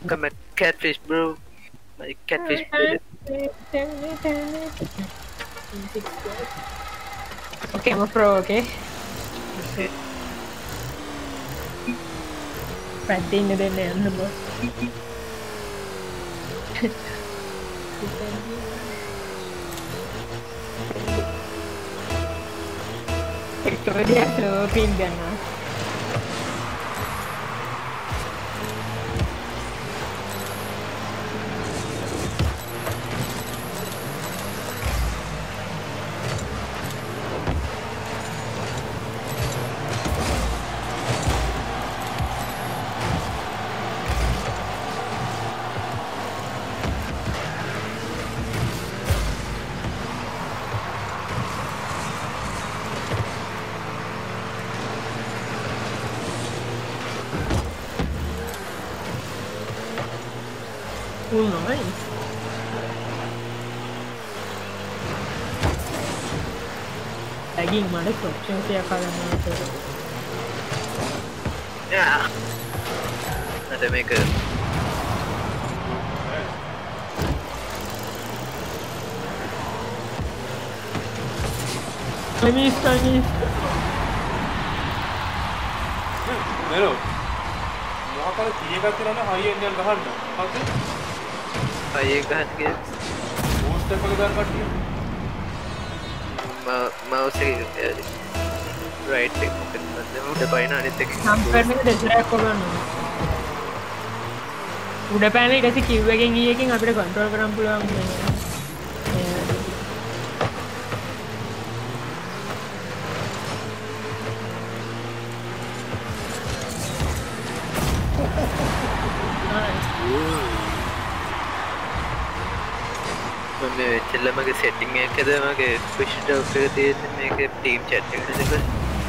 Come at catfish, bro. My catfish better. Okay, I'm a pro, okay? Okay. Padding in the end, boss. Victoria slow pin gunner. Oh, nice. Lagging, man, it's options here. Yeah. Let me make a. I missed. Hello. මොකක්ද කීයකට කරන්නේ හයි end එක ගහන්න. මොකක්ද? හයි එක ගහන්න කියලා. Boost එක දාන්න කට්ටිය. mouse එක right එක මොකද උඩ පයින් අනිත් එක. නම්බර් එක දෙතරක් කොගන්න. උඩ පැනලා ඊට පස්සේ Q එකෙන් E එකෙන් අපිට කන්ට්‍රෝල් කරන්න පුළුවන්. මේ චෙල්ලමගේ සෙටිං එකද මගේ පුෂ් ඩවුන් එක තියෙන්නේ මේකේ ටීම් chat එකට දෙක.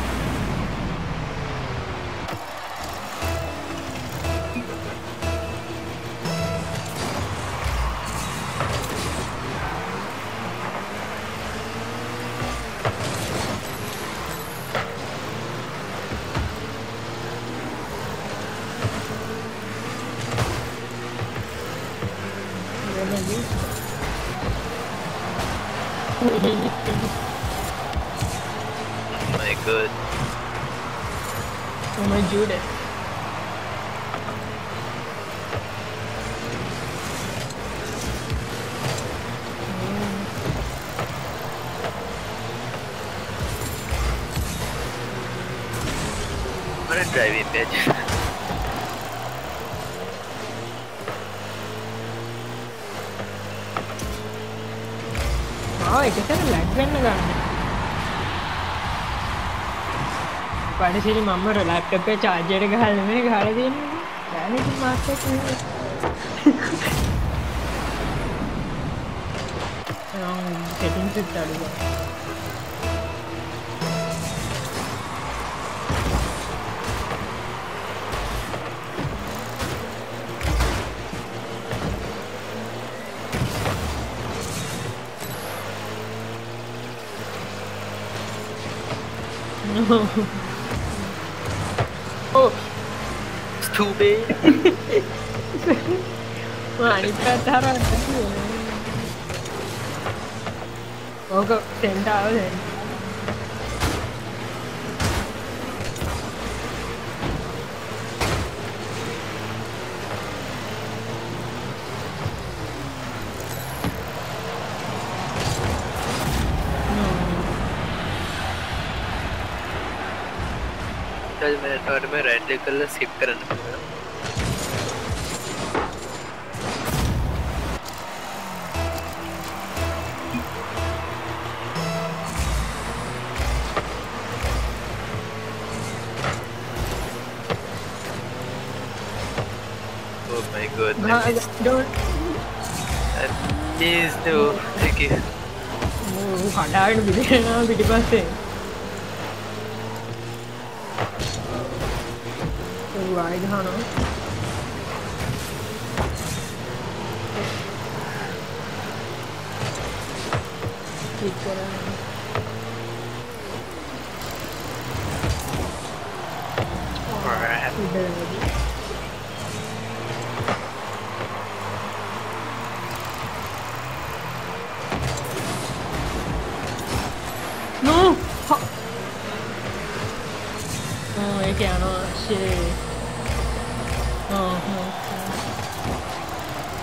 My god. Oh my Judas. What a driving bitch. එකතන ලැග් වෙන්න ගන්න. පඩිසිරි මම ලැප්ටොප් එක charger එක ගහලා නෙමෙයි ගහලා තියෙන්නේ. දැන් ඉතින් මාත් එක්ක settings එක අඩු කරා. Oh, stupid. අනිත් පැත්ත හරවන්න. ඕක සෙන්ට් ආව දැන්. और मैं रेड कलर स्किप करना पड़ेगा. Oh my god. Don't. Please do. Thank you. කඩාගෙන බිඳෙනවා පිටිපස්සේ. Right, Hannah. Keep going. Alright.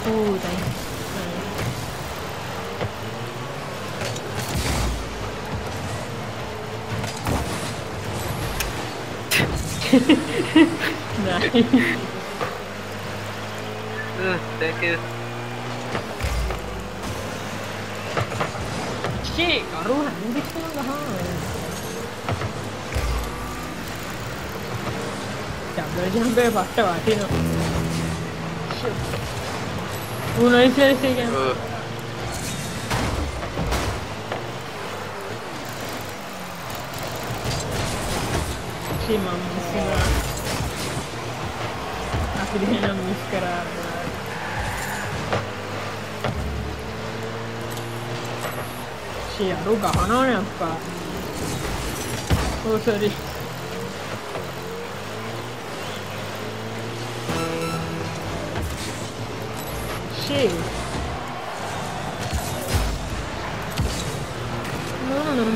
thanks. Nice. Thank you. Shit, අරු හැන්දිස්ම ගහනවා. ජම්බර් ජම්බේ පට්ට වටිනවා. නයිස් නයිස් එක. ෂී මම අපි දෙන්නා මිස් කරා. ෂී අරු ගහනවනේ අප්පා. Oh sorry. Shit. No.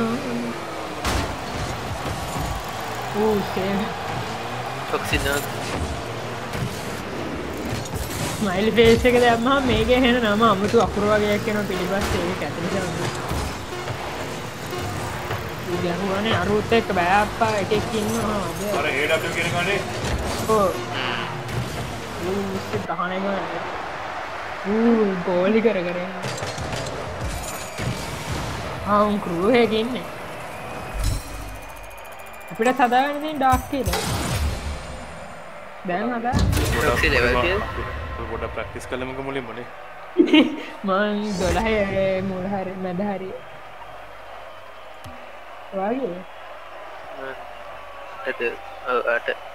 Oh shit. Toxina. Smile face එක දැම්මම මේකේ එන නම අමුතු අකුරු වගේක් එනවා පිළිපස්සේ ඒක ඇතුළේ කරන්නේ. ඉතින් අරුත් එක්ක බෑ අප්පා එකෙක් ඉන්නවා. අර AW කියන කනේ. ඔව්. ඉස්සේ ගහන එක. ගෝලි කර උන් ක්‍රූ එකක ඉන්නේ. අපිට හදාගන්න තියෙන ඩාක් කියලා. දැන් හදා. Toxic level කියලා. පොඩ්ඩක් ප්‍රැක්ටිස් කළමක මුලින්ම නේ. මං 12 මුල හරි මැද හරි. වාගේ. අද අට